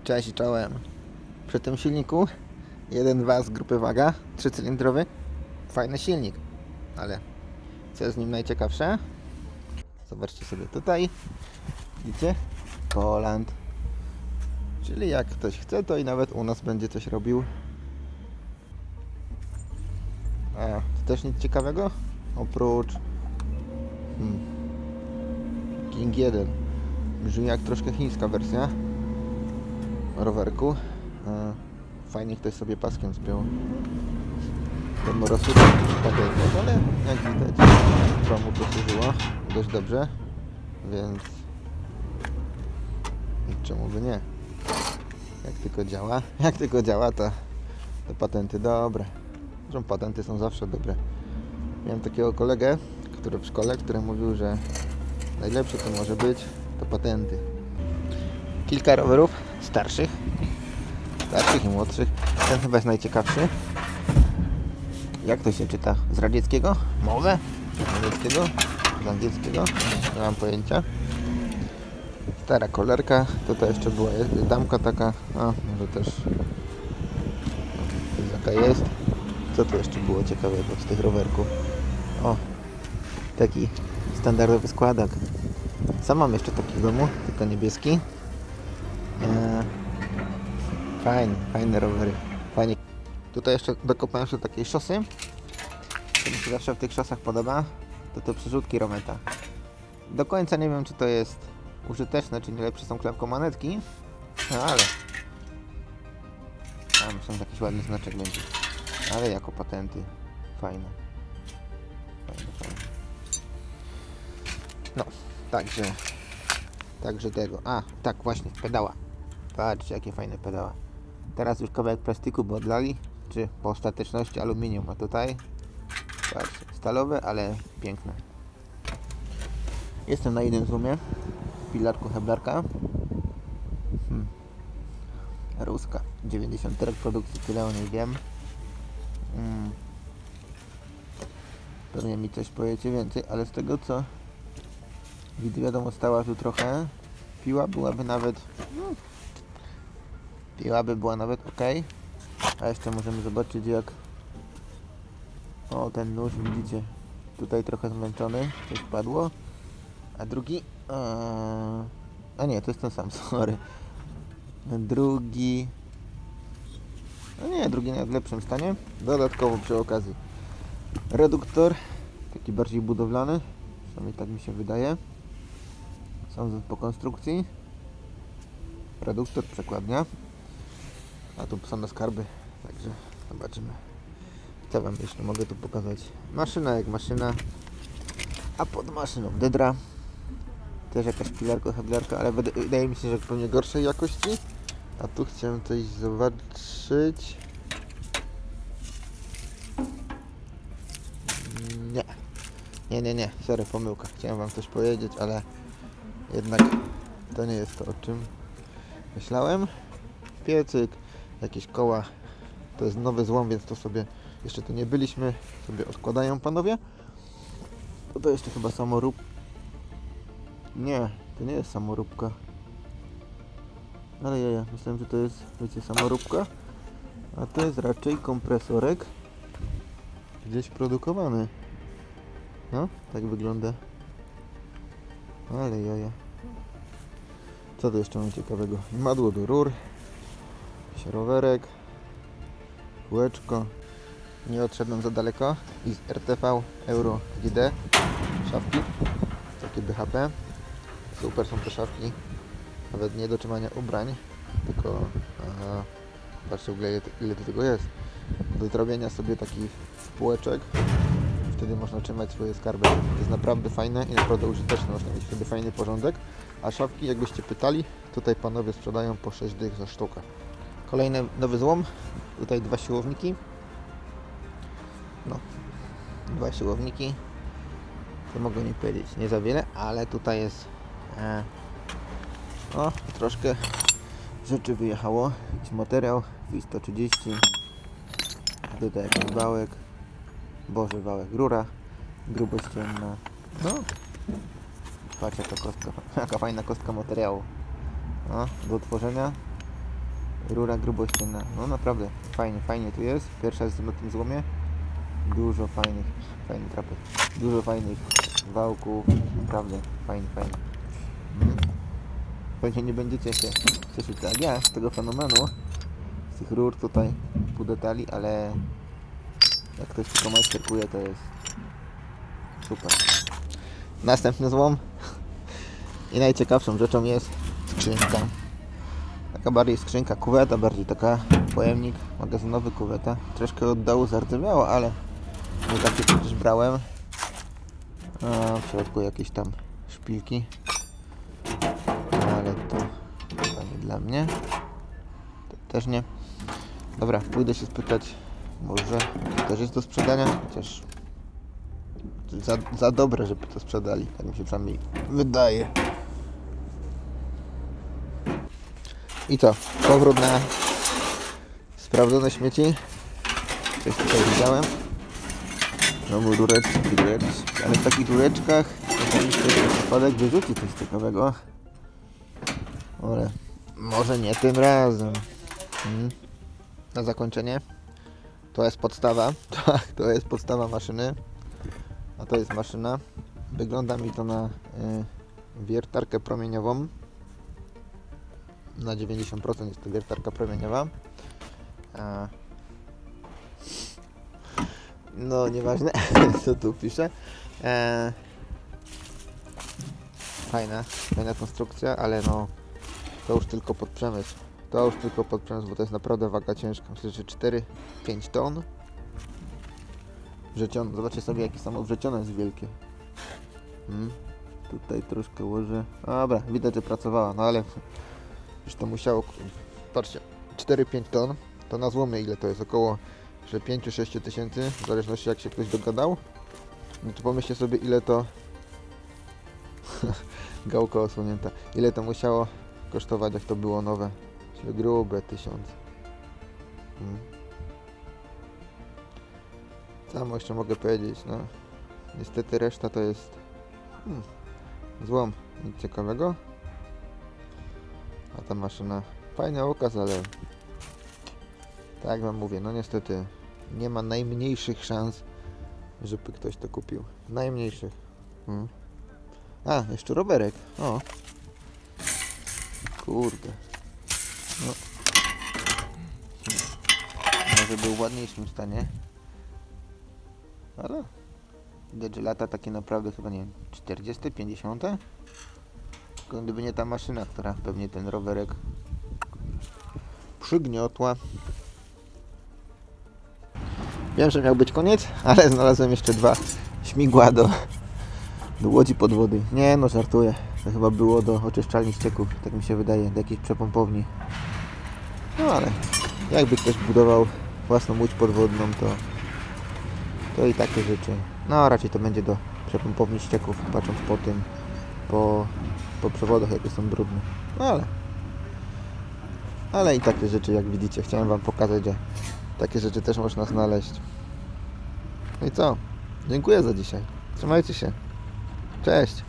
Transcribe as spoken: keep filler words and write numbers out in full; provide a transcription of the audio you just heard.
Cześć, czołem. Przy tym silniku jeden dwa z grupy Waga, trzycylindrowy, fajny silnik, ale co jest z nim najciekawsze? Zobaczcie sobie tutaj, widzicie? Poland. Czyli jak ktoś chce, to i nawet u nas będzie coś robił. A, to też nic ciekawego? Oprócz hmm. King jeden. Brzmi jak troszkę chińska wersja rowerku. Fajnie ktoś sobie paskiem spiął. To rozsłuchał patenty, ale jak widać chyba mu to służyło dość dobrze, więc czemu by nie? Jak tylko działa, jak tylko działa, to, to patenty dobre. Zresztą patenty są zawsze dobre. Miałem takiego kolegę, który w szkole, który mówił, że najlepsze to może być to patenty. Kilka rowerów starszych, starszych i młodszych. Ten chyba jest najciekawszy. Jak to się czyta? Z radzieckiego? Mowę? Z niemieckiego? Z angielskiego? Nie mam pojęcia. Stara kolerka. Tutaj jeszcze była damka taka. A, może też taka jest. Co tu jeszcze było ciekawego z tych rowerków? O, taki standardowy składak. Sam mam jeszcze taki w domu, tylko niebieski. Eee, fajne, fajne rowery. Fajnie. Tutaj jeszcze dokopałem się do takiej szosy. Co mi się zawsze w tych szosach podoba, to te przerzutki Rometa. Do końca nie wiem, czy to jest użyteczne, czy nie lepsze są klepkomanetki, no ale a, myślę, że jakiś ładny znaczek będzie. Ale jako patenty fajne. Fajne, fajne. No, także Także tego. A, tak właśnie, pedała. Patrzcie, jakie fajne pedała. Teraz już kawałek plastiku by odlali, czy po ostateczności aluminium, a tutaj patrzcie, stalowe, ale piękne. Jestem na jednym zoomie, pilarku Heblarka. Hmm. Ruska, dziewięćdziesiąt rok produkcji, tyle o niej wiem. Hmm. Pewnie mi coś powiecie więcej, ale z tego co wiadomo, stała tu trochę. Piła byłaby nawet no, piła by była nawet ok. A jeszcze możemy zobaczyć, jak o, ten nóż, widzicie, tutaj trochę zmęczony, coś padło. A drugi a, a nie, to jest ten sam, sorry. Drugi no nie, drugi nawet w lepszym stanie. Dodatkowo przy okazji reduktor, taki bardziej budowlany, przynajmniej tak mi się wydaje. Sądząc po konstrukcji, reduktor, przekładnia, a tu są na skarby, także zobaczymy. Co wam jeszcze mogę tu pokazać? Maszyna jak maszyna, a pod maszyną dydra, też jakaś pilarka, heblarka, ale wydaje mi się, że pewnie gorszej jakości. A tu chciałem coś zobaczyć. Nie, nie, nie, nie, sorry, pomyłka. Chciałem wam coś powiedzieć, ale jednak to nie jest to, o czym myślałem. Piecyk, jakieś koła. To jest nowy złom, więc to sobie jeszcze tu nie byliśmy. Sobie odkładają panowie. To, to jeszcze chyba samorób. Nie, to nie jest samoróbka. Ale ja, ja myślałem, że to jest, wiecie, samoróbka. A to jest raczej kompresorek gdzieś produkowany. No, tak wygląda. Ale jaja. Co tu jeszcze mam ciekawego? Madło do rur, jakiś rowerek, kółeczko. Nie odszedłem za daleko. I z R T V Euro G D szafki, takie B H P. Super są te szafki. Nawet nie do trzymania ubrań, tylko aha, patrzcie w ogóle ile, ile do tego jest. Do zrobienia sobie takich półeczek. Wtedy można trzymać swoje skarby. To jest naprawdę fajne i naprawdę użyteczne. Można mieć wtedy fajny porządek. A szafki, jakbyście pytali, tutaj panowie sprzedają po sześć dych za sztukę. Kolejny nowy złom. Tutaj dwa siłowniki. No, dwa siłowniki. To mogę nie powiedzieć, nie za wiele, ale tutaj jest e, o, troszkę rzeczy wyjechało. Jakiś materiał W I sto trzydzieści. Tutaj jakiś wałek. Boże, wałek, rura, grubość ciemna. No, patrz jaka kostka, jaka fajna kostka materiału. No, do utworzenia. Rura grubościenna. No naprawdę, fajnie, fajnie tu jest. Pierwsza jest na tym złomie. Dużo fajnych, fajnych trapek. Dużo fajnych wałków. Naprawdę, fajnie, fajnie. Mm. Pewnie nie będziecie się cieszyć tak ja z tego fenomenu. Z tych rur tutaj, pół detali, ale jak ktoś tylko majsterkuje, to jest super. Następny złom. I najciekawszą rzeczą jest skrzynka. Taka bardziej skrzynka, kuweta, bardziej taka pojemnik magazynowy, kuweta. Troszkę od dołu zardzewiało, ale nie takie przecież brałem. A w środku jakieś tam szpilki. Ale to chyba nie dla mnie. To też nie. Dobra, pójdę się spytać, może to też jest do sprzedania, chociaż za, za dobre, żeby to sprzedali. Tak mi się przynajmniej wydaje. I co? Powrót na sprawdzone śmieci. Coś tutaj widziałem. Znowu rureczki, rureczki. Ale w takich rureczkach to przypadek wyrzuci coś ciekawego. Ale może nie tym razem. Hmm. Na zakończenie. To jest podstawa. Tak, to jest podstawa maszyny. A to jest maszyna. Wygląda mi to na y, wiertarkę promieniową. Na dziewięćdziesiąt procent jest to wiertarka promieniowa. A... No, nieważne, co tu piszę. E... Fajna, fajna konstrukcja, ale no to już tylko pod przemysł. To już tylko pod przemysł, bo to jest naprawdę waga ciężka. Myślę, że cztery pięć ton. Wrzecione. Zobaczcie sobie, jakie samo wrzecione jest wielkie. Hmm. Tutaj troszkę łoży. Dobra, widać, że pracowała, no ale już to musiało. Patrzcie, cztery pięć ton. To na złomie ile to jest? Około pięć sześć tysięcy, w zależności jak się ktoś dogadał. No to pomyślcie sobie, ile to gałka osłonięta. Ile to musiało kosztować, jak to było nowe. Czyli grube tysiąc. Hmm. Co jeszcze mogę powiedzieć? No, niestety reszta to jest hmm, złom. Nic ciekawego. A ta maszyna, fajny okaz, ale tak jak wam mówię, no niestety nie ma najmniejszych szans, żeby ktoś to kupił. Najmniejszych. Hmm. A, jeszcze rowerek. O. Kurde. No. Może był w ładniejszym stanie. Ale widać, że lata takie naprawdę chyba nie wiem, czterdzieste, pięćdziesiąte. Tylko gdyby nie ta maszyna, która pewnie ten rowerek przygniotła. Wiem, że miał być koniec, ale znalazłem jeszcze dwa śmigła do, do łodzi podwody. Nie no, żartuję. To chyba było do oczyszczalni ścieków, tak mi się wydaje, do jakiejś przepompowni. No ale jakby ktoś budował własną łódź podwodną, to to i takie rzeczy. No raczej to będzie do przepompowni ścieków, patrząc po tym, po, po przewodach, jakie są brudne. No ale ale i takie rzeczy, jak widzicie, chciałem wam pokazać, że takie rzeczy też można znaleźć. No i co? Dziękuję za dzisiaj. Trzymajcie się. Cześć.